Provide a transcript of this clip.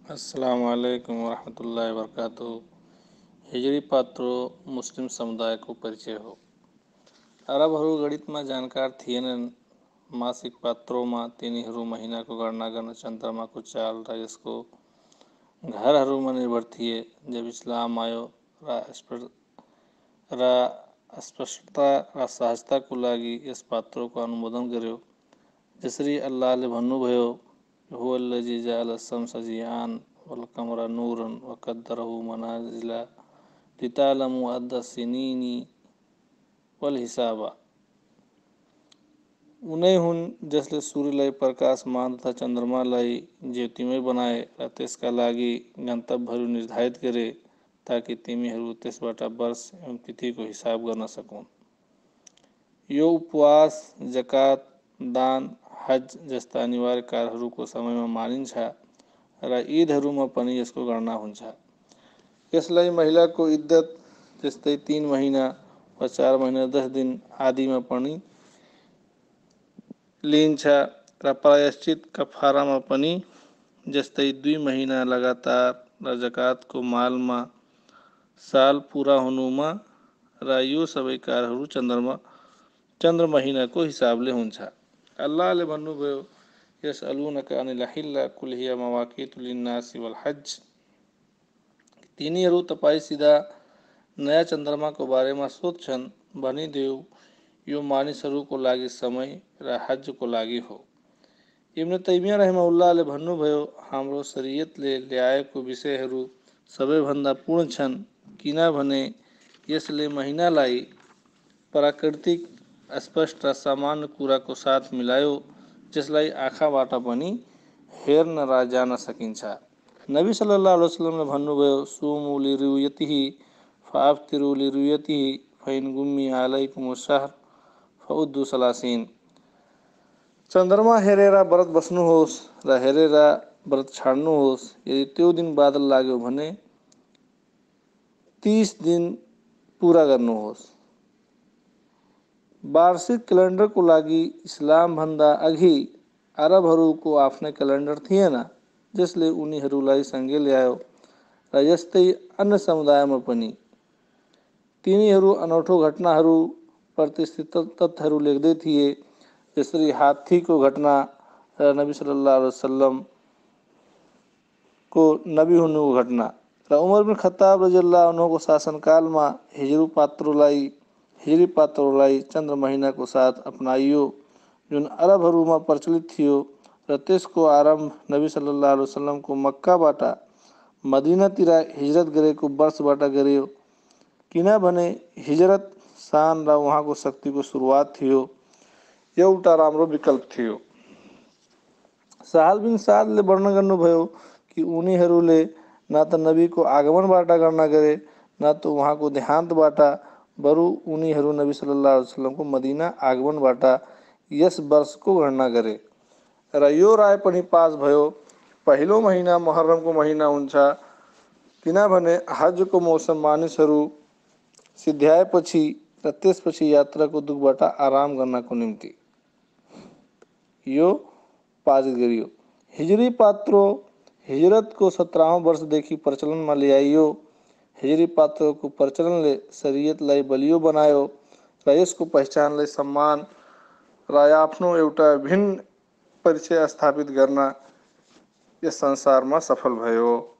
अस्सलाम वालेकुम वरहमतुल्लाहि वबरकातुहू। हिजरी पात्रो मुस्लिम समुदायको परिचय हो। अरबहरू गणितमा जानकार थिएनन्। मासिक पात्रोमा तिनीहरू महिनाको गणना गर्न चन्द्रमाको चाल र यसको घरहरूमा निर्भर थिए। जब इस्लाम आयो र स्पष्टता र सहजताको लागि यस पात्रोको अनुमोदन गर्यो। जसरी अल्लाहले भन्नुभयो, हुवल्लज़ी जअल अश-शम्स ज़ियाअन वल क़मरा नूरन व क़द्दरहु मनाज़िला लिताअलमू अद्द सिनीनी वल हिसाबा। उनै हुन् जसले सूर्यलाई प्रकाशमान तथा चन्द्रमालाई ज्योतिमय बनाए र त्यसका लागि गन्तव्यहरू निर्धारित गरे ताकि तिमीहरू त्यसबाट वर्ष एवं तिथिको हिसाब गर्न सकुन्। यो उपवास, जकात, दान, हज जस्ता अनिवार्य कार्यहरूको समयमा मानिन्छ र ईदहरूमा पनि यसको गणना हुन्छ। यसलाई महिलाको इद्दत जस्तै 3 महिना वा 4 महिना 10 दिन आदिमा पनि लिइन्छ र प्रायश्चित कफारामा पनि, जस्तै 2 महिना लगातार र जकातको मालमा साल पूरा हुनुमा, र यो सबै कार्यहरू चन्द्र महिनाको हिसाबले हुन्छ। अल्लाहले भन्नुभयो, यसअलूनका अनिल हिल्ला कुल हिया मवाकीतु लिन्नासि वल हज। तिनीहरू तपाईसित नयाँ चन्द्रमाको बारेमा सोध्छन्। भनिदेऊ, यो मानिसहरूको लागि समय र हजको लागि हो। इब्न तैमिया रहमहुल्लाहले भन्नुभयो, हाम्रो शरीयतले ल्याएको विषयहरू सबैभन्दा पूर्ण छन्, किनभने यसले महिनालाई प्राकृतिक, स्पष्ट र सामान्य कुराको साथ मिलायो, जसलाई आँखाबाट पनि हेर्न र जान्न सकिन्छ। नबी सल्लल्लाहु अलैहि वसल्लमले भन्नुभयो, सुमू लिरुयतिही फअफ्तिरू लिरुयतिही फइन गुम्मिया अलैकुमुश शहर फउद्दू सलासीन। चन्द्रमा हेरेर व्रत बस्नुहोस् र हेरेर व्रत छाड्नुहोस्। यदि त्यो दिन बादल लाग्यो भने 30 दिन पूरा गर्नुहोस्। वार्षिक क्यालेन्डरको लागि इस्लामभन्दा अघि अरबहरूको आफ्नै क्यालेन्डर थिएन, जसले उनीहरूलाई सँगै ल्यायो र यस्तै अन्य समुदायमा पनि। तिनीहरू अनौठो घटनाहरू, प्रतिष्ठित तथ्यहरू लेख्दै थिए, जसरी हात्तीको घटना र नबी सल्लल्लाहु अलैहि वसल्लम को नबी हुनुको घटना। र उमर बिन खत्ताब रज़ियल्लाहु अन्हु को शासनकालमा हिजरी पात्रोलाई चन्द्र महिनाको साथ अपनाइयो, जुन अरबहरूमा प्रचलित थियो र त्यसको आरम्भ नबी सल्लल्लाहु अलैहि वसल्लमको मक्काबाट मदीनातिर हिजरत गरेको वर्षबाट गरियो, किनभने हिजरत शान र उहाँको शक्तिको सुरुवात थियो। एउटा राम्रो विकल्प थियो। सहल बिन सादले वर्णन गर्नुभयो कि उनीहरूले न त नबीको आगमनबाट गणना गरे न त उहाँको देहान्तबाट, बरु उनीहरू नबी सल्लल्लाहु अलैहि वसल्लमको मदीना आगमनबाट यस वर्षको गणना गरे। र यो राय पनि पास भयो, पहिलो महिना मुहर्रमको महिना हुन्छ, किनभने हजको मौसम मानिसहरू सिध्याएपछि र त्यसपछि यात्राको दुखबाट आराम गर्नको निम्ति यो पारित गरियो। हिजरी पात्रो हिजरतको 17औं वर्षदेखि प्रचलनमा ल्याइयो। हिजरी पात्रोको प्रचलनले शरीयतलाई बलियो बनायो र यसको पहिचानलाई सम्मान र आफ्नो एउटा भिन्न परिचय स्थापित गर्न यस संसारमा सफल भयो।